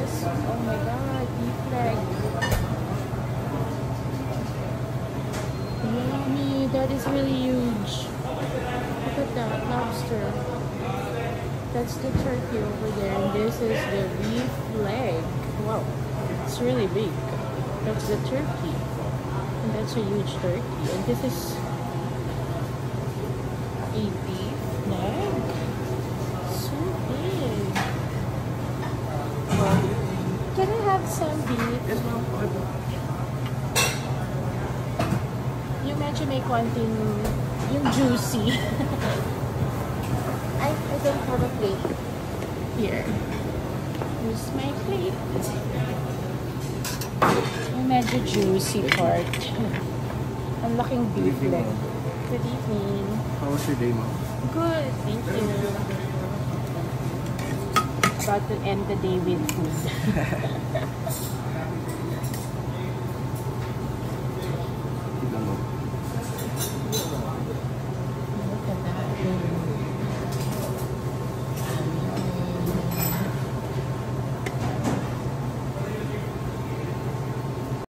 this. Oh my god, beef leg. Yummy, that is really huge. Look at that lobster. That's the turkey over there, and this is the beef leg. Wow, it's really big. That's the turkey, and that's a huge turkey. And this is a beef leg. So big. Wow. Can I have some beef? Yes, ma'am. Yung medyo may konting, yung juicy. I don't have a plate. Here. Here's my plate. Yung medyo juicy part. Ang laking beef leg. Good evening. How was your day, ma'am? Good, thank you. About to end the day with food. Tignan mo.